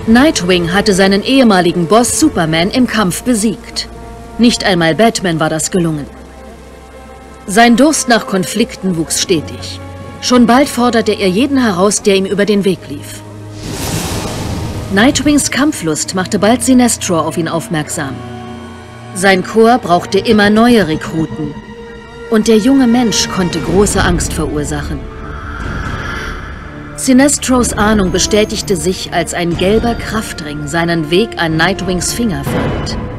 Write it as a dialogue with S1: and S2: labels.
S1: Nightwing hatte seinen ehemaligen Boss Superman im Kampf besiegt. Nicht einmal Batman war das gelungen. Sein Durst nach Konflikten wuchs stetig. Schon bald forderte er jeden heraus, der ihm über den Weg lief. Nightwings Kampflust machte bald Sinestro auf ihn aufmerksam. Sein Korps brauchte immer neue Rekruten. Und der junge Mensch konnte große Angst verursachen. Sinestros Ahnung bestätigte sich, als ein gelber Kraftring seinen Weg an Nightwings Finger fand.